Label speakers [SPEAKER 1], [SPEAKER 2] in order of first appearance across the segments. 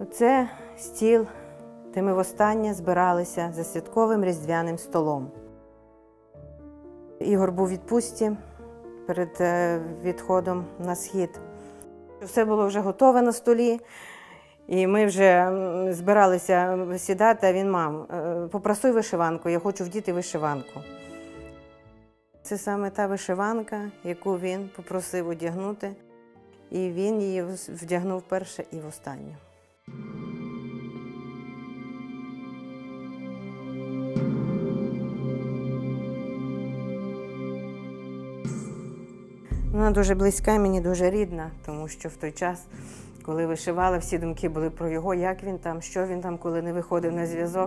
[SPEAKER 1] Це стіл, де ми востаннє збиралися за святковим різдвяним столом. Ігор був у відпустці перед відходом на схід. Все було вже готове на столі, і ми вже збиралися сідати, а він: мам, попросуй вишиванку, я хочу вдіти вишиванку. Це саме та вишиванка, яку він попросив одягнути, і він її вдягнув вперше і востаннє. Вона дуже близька, мені дуже рідна, тому що в той час, коли вишивала, всі думки були про його, як він там, що він там, коли не виходив на зв'язок.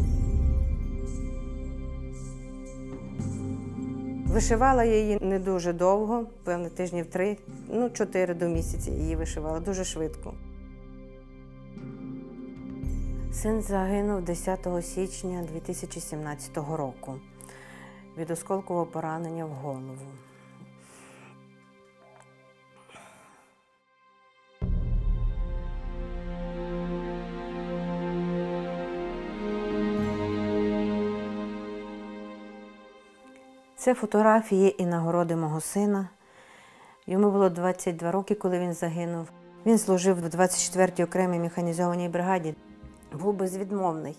[SPEAKER 1] Вишивала я її не дуже довго, певно, тижнів 3, 4 до місяця її вишивала, дуже швидко. Син загинув 10 січня 2017 року від осколкового поранення в голову. Це фотографії і нагороди мого сина. Йому було 22 роки, коли він загинув. Він служив в 24-й окремій механізованій бригаді. Був безвідмовний.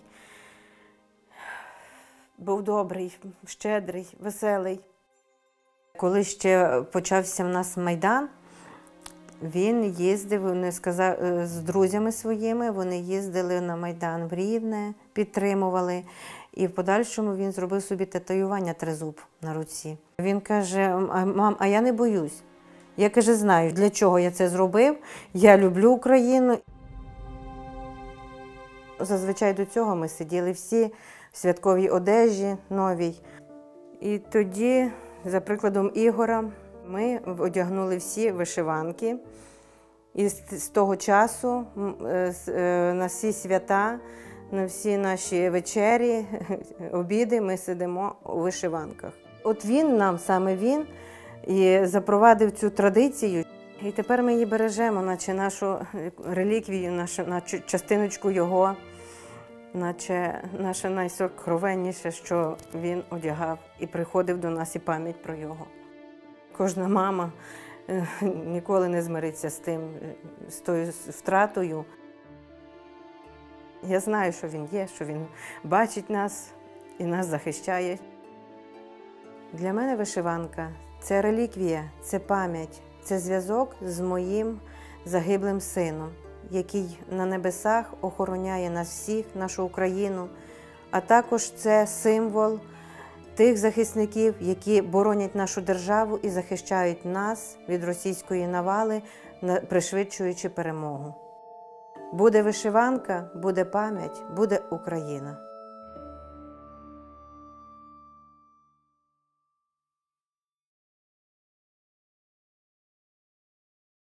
[SPEAKER 1] Був добрий, щедрий, веселий. Коли ще почався в нас Майдан, він їздив, з друзями своїми, вони їздили на Майдан в Рівне, підтримували. І в подальшому він зробив собі татуювання тризуб на руці. Він каже: мам, а я не боюсь. Я, каже, знаю, для чого я це зробив, я люблю Україну. Зазвичай до цього ми сиділи всі в святковій одежі новій. І тоді, за прикладом Ігора, ми одягнули всі вишиванки. І з того часу на всі свята, на всі наші вечері, обіди ми сидимо у вишиванках. От він нам, саме він, і запровадив цю традицію. І тепер ми її бережемо, наче нашу реліквію, наче частиночку його, наче наше найсокровенніше, що він одягав і приходив до нас, і пам'ять про його. Кожна мама ніколи не змириться з тою втратою. Я знаю, що він є, що він бачить нас і нас захищає. Для мене вишиванка – це реліквія, це пам'ять, це зв'язок з моїм загиблим сином, який на небесах охороняє нас всіх, нашу Україну, а також це символ тих захисників, які боронять нашу державу і захищають нас від російської навали, пришвидшуючи перемогу. Буде вишиванка, буде пам'ять, буде Україна.